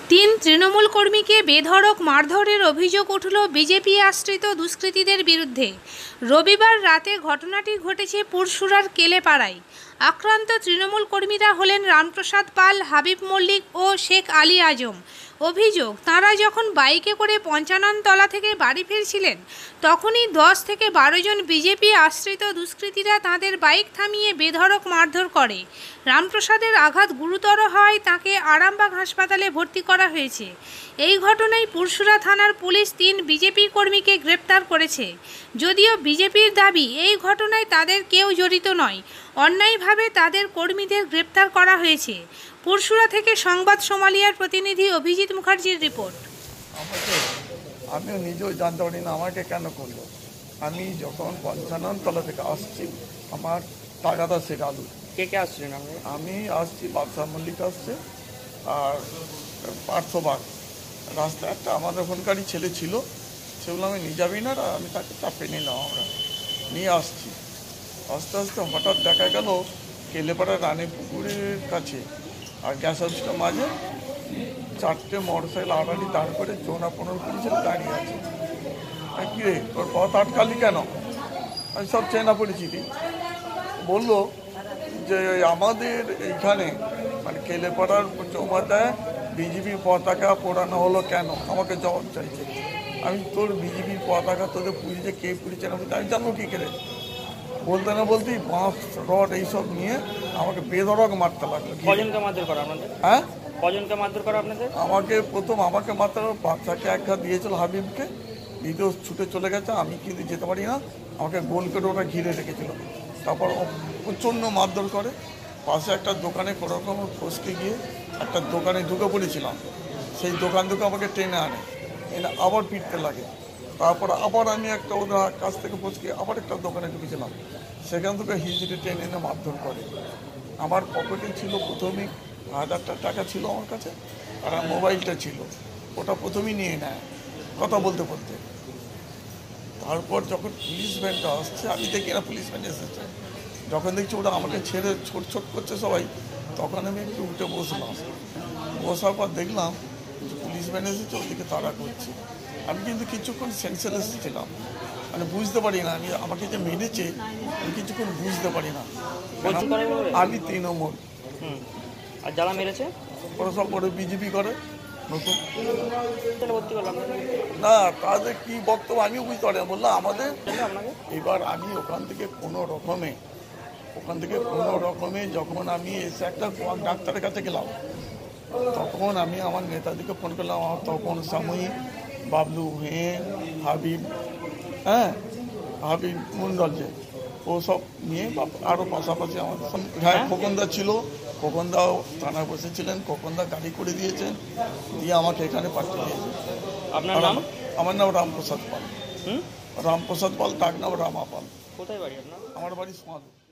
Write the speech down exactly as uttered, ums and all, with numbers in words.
তিন তৃণমূল কর্মীকে বেধড়ক মারধরের অভিযোগ উঠল বিজেপি আশ্রিত দুষ্কৃতীদের বিরুদ্ধে। রবিবার রাতে ঘটনাটি ঘটেছে পুরসুরার কেলেপাড়ায়। আক্রান্ত তৃণমূল কর্মীরা হলেন রামপ্রসাদ পাল, হাবিব মল্লিক ও শেখ আলী আজম। অভিযোগ, তাঁরা যখন বাইকে করে পঞ্চানন তলা থেকে বাড়ি ফিরছিলেন তখনই দশ থেকে বারো জন বিজেপি আশ্রিত দুষ্কৃতীরা তাঁদের বাইক থামিয়ে বেধড়ক মারধর করে। রামপ্রসাদের আঘাত গুরুতর হওয়ায় তাঁকে আরামবাগ হাসপাতালে ভর্তি করা হয়েছে। এই ঘটনায় পুরসুরা থানার পুলিশ তিন বিজেপি কর্মীকে গ্রেপ্তার করেছে। যদিও বিজেপির দাবি এই ঘটনায় তাদের কেউ জড়িত নয়, অন্যায়ভাবে তাদের কর্মীদের গ্রেপ্তার করা হয়েছে। পুরসুরা থেকে সংবাদ সোমালিয়ার প্রতিনিধি অভিজিৎ মুখার্জির রিপোর্ট। আমিও নিজেও জানতে পারি না আমাকে কেন করলো। আমি যখন পঞ্চানন তলা থেকে আসছি, আমার তাগাদা শেখ আলু কে কে আসছিলেন? আমি আসছি, বাদশাহ মল্লিক আসছে আর পার্থবাগ রাস্তায় একটা আমাদের ওখানকারই ছেলে ছিল, সেগুলো আমি নিয়ে যাবি না, আমি তাকে চাপে নিলাম। আমরা নিয়ে আসছি, আস্তে আস্তে হঠাৎ দেখা গেল কেলেপাড়া রানী পুকুরের কাছে আর গ্যাস হাউসটার মাঝে চারটে মোটর সাইকেল আড়াড়ি দাঁড় করে চৌনা পনেরো কুড়ি ছেলে দাঁড়িয়ে আছে। কি রে, তোর পথ আটকালি কেন? আমি সব চেনা পরিচিতি। বললো যে আমাদের এইখানে মানে কেলেপাড়ার চৌমাথায় বিজেপির পতাকা পোড়ানো হলো কেন, আমাকে জবাব চাইছে। আমি তোর বিজেপির পতাকা তোদের পুড়িয়েছে, কে পুড়িয়েছে না আমি জানবো কী করে? বলতে না বলতেই বাঁশ রড এইসব নিয়ে আমাকে বেধড়ক মারতে লাগলো। কজনকে মারধর করা আপনাদের? হ্যাঁ, কজনকে মারধর করা আপনাদের? আমাকে প্রথম আমাকে মারতে বাচ্চাকে এক হাত দিয়েছিল হাবিবকে, দ্বিতীয় ছুটে চলে গেছে, আমি কিন্তু যেতে পারি না, আমাকে গোল করে ওরা ঘিরে রেখেছিল। তারপর প্রচণ্ড মারধর করে। পাশে একটা দোকানে কোনোরকম ফসকে গিয়ে একটা দোকানে ঢুকে পড়েছিলাম, সেই দোকান থেকে আমাকে টেনে আনে, এনে আবার পিটতে লাগে। তারপর আবার আমি একটা ওদের কাছ থেকে ফসকে আবার একটা দোকানে ঢুকেছিলাম, সেখান থেকে হিজড়ে টেনে এনে মারধর করে। আমার পকেটে ছিল প্রথমেই হাজারটা টাকা ছিল আমার কাছে, আর মোবাইলটা ছিল, ওটা প্রথমেই নিয়ে নেয় কথা বলতে বলতে। তারপর যখন পুলিশ ভ্যানটা আসছে, আমি দেখি না পুলিশ ভ্যান এসেছে, যখন দেখছি ওরা আমাকে ছেড়ে ছোট ছোট করছে সবাই, তখন আমি একটু উঠে বসলাম। বসার পর দেখলাম পুলিশ ভ্যান এসেছে, ওদিকে তাড়া করছে। আমি কিন্তু কিছুক্ষণ সেন্সলেস ছিলাম, মানে বুঝতে পারি না আমি আমাকে যে মেরেছে, আমি কিছুক্ষণ বুঝতে পারি না। আমি তৃণমূল, আর যারা মেরেছে ওরা সব করে বিজেপি করে নতুন না, তাদের কি বক্তব্য আমিও বুঝতে পারি না। বললাম আমাদের এবার আমি ওখান থেকে কোনো রকমে ওখান থেকে কোনো রকমে যখন আমি এসে একটা ডাক্তারের কাছে গেলাম, তখন আমি আমার নেতাদিকে ফোন করলাম। আমার তখন সাময়িক বাবলু, হ্যাঁ হাবিব, হ্যাঁ হাবিব মন্ডল, যে ও সব নিয়ে আরও পাশাপাশি আমার হ্যাঁ খোকনদা ছিল, খোকনদাও থানায় বসেছিলেন, খোকনদা গাড়ি করে দিয়েছেন, দিয়ে আমাকে এখানে পাঠিয়ে দিয়েছেন। আপনার নাম? আমার নাম রামপ্রসাদ পাল। রামপ্রসাদ পাল, ডাক নাম রামা পাল। কোথায় বাড়ি আপনার? আমার বাড়ি সোয়াদু।